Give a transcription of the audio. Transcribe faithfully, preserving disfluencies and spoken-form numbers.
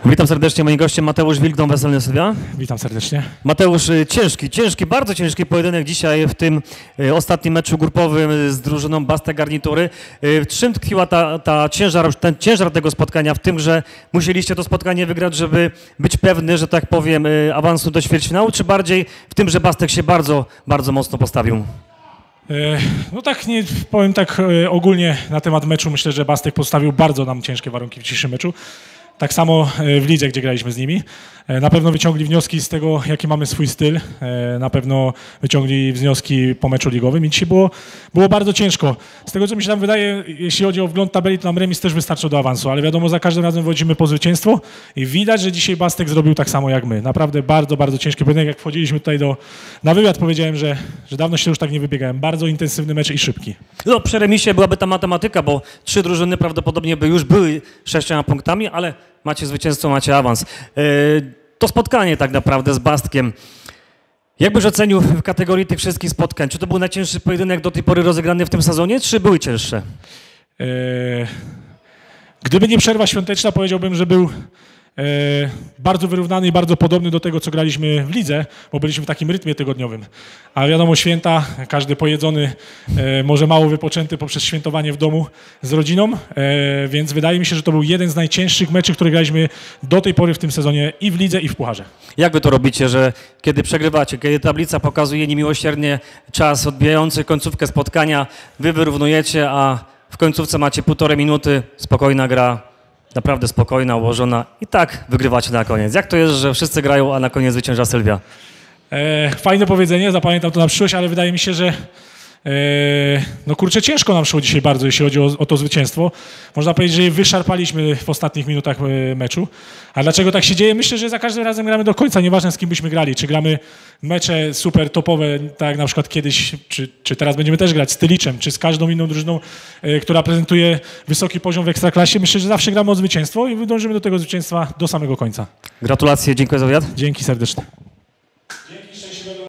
Witam serdecznie, moim gościem Mateusz Wilk, Weselny Sylwia. Witam serdecznie. Mateusz, ciężki, ciężki, bardzo ciężki pojedynek dzisiaj w tym y, ostatnim meczu grupowym z drużyną Bastek Garnitury. Y, w czym tkwiła ta, ta ciężar, ten ciężar tego spotkania? W tym, że musieliście to spotkanie wygrać, żeby być pewny, że tak powiem, y, awansu do ćwierćfinału, czy bardziej w tym, że Bastek się bardzo, bardzo mocno postawił? No tak, nie powiem tak ogólnie na temat meczu. Myślę, że Bastek postawił bardzo nam ciężkie warunki w dzisiejszym meczu. Tak samo w lidze, gdzie graliśmy z nimi. Na pewno wyciągli wnioski z tego, jaki mamy swój styl. Na pewno wyciągli wnioski po meczu ligowym i dzisiaj było, było bardzo ciężko. Z tego, co mi się tam wydaje, jeśli chodzi o wgląd tabeli, to nam remis też wystarczył do awansu, ale wiadomo, za każdym razem wchodzimy po zwycięstwo i widać, że dzisiaj Bastek zrobił tak samo jak my. Naprawdę bardzo, bardzo ciężki pojedynek. Jak wchodziliśmy tutaj do, na wywiad, powiedziałem, że, że dawno się już tak nie wybiegałem. Bardzo intensywny mecz i szybki. No, przy remisie byłaby ta matematyka, bo trzy drużyny prawdopodobnie by już były sześcioma punktami, ale macie zwycięstwo, macie awans. To spotkanie tak naprawdę z Bastkiem. Jak byś ocenił w kategorii tych wszystkich spotkań? Czy to był najcięższy pojedynek do tej pory rozegrany w tym sezonie, czy były cięższe? Gdyby nie przerwa świąteczna, powiedziałbym, że był bardzo wyrównany i bardzo podobny do tego, co graliśmy w lidze, bo byliśmy w takim rytmie tygodniowym. A wiadomo, święta, każdy pojedzony, może mało wypoczęty poprzez świętowanie w domu z rodziną, więc wydaje mi się, że to był jeden z najcięższych meczy, które graliśmy do tej pory w tym sezonie i w lidze, i w pucharze. Jak wy to robicie, że kiedy przegrywacie, kiedy tablica pokazuje niemiłosiernie czas odbijający końcówkę spotkania, wy wyrównujecie, a w końcówce macie półtorej minuty, spokojna gra, naprawdę spokojna, ułożona i tak wygrywacie na koniec. Jak to jest, że wszyscy grają, a na koniec zwycięża Sylwia? E, fajne powiedzenie, zapamiętam to na przyszłość, ale wydaje mi się, że e, no kurczę, ciężko nam szło dzisiaj bardzo, jeśli chodzi o, o to zwycięstwo. Można powiedzieć, że je wyszarpaliśmy w ostatnich minutach meczu. A dlaczego tak się dzieje? Myślę, że za każdym razem gramy do końca, nieważne z kim byśmy grali. Czy gramy mecze super topowe, tak jak na przykład kiedyś, czy, czy teraz będziemy też grać z Tyliczem, czy z każdą inną drużyną, e, która prezentuje wysoki poziom w Ekstraklasie. Myślę, że zawsze gramy o zwycięstwo i dążymy do tego zwycięstwa do samego końca. Gratulacje, dziękuję za wywiad. Dzięki serdecznie.